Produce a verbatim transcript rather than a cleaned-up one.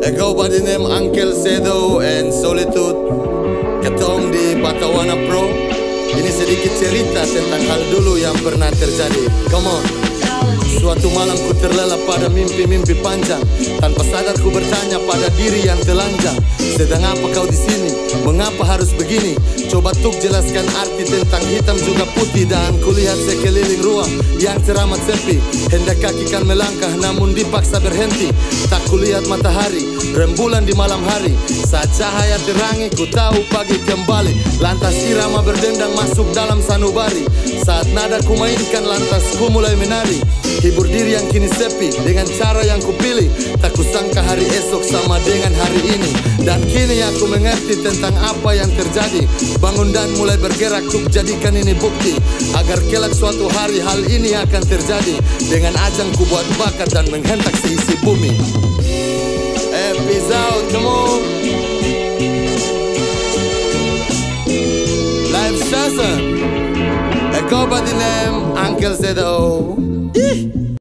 I go by the name Uncle Sedo and Solitude. Ketong di Batawana Pro. Ini sedikit cerita tentang hal dulu yang pernah terjadi. Come on. Suatu malam ku terlelap pada mimpi-mimpi panjang. Tanpa sadar ku bertanya pada diri yang telanjang, sedang apa kau di sini? Mengapa harus begini? Coba tuk jelaskan arti tentang hitam juga putih. Dan kulihat sekeliling ruang yang teramat sepi. Hendak kaki kan melangkah namun dipaksa berhenti. Tak kulihat matahari, rembulan di malam hari. Saat cahaya terangi ku tahu pagi kembali. Lantas irama berdendang masuk dalam sanubari. Saat nada ku mainkan lantas ku mulai menari. Hibur diri yang kini sepi dengan cara yang kupilih. Tak kusangka hari esok sama dengan hari ini. Dan kini aku mengerti tentang apa yang terjadi. Bangun dan mulai bergerak untuk jadikan ini bukti. Agar kelak suatu hari hal ini akan terjadi. Dengan ajang ku buat bakat dan menghentak seisi bumi. Eh, peace out, come on. Live session. I go by the name Uncle Sedo.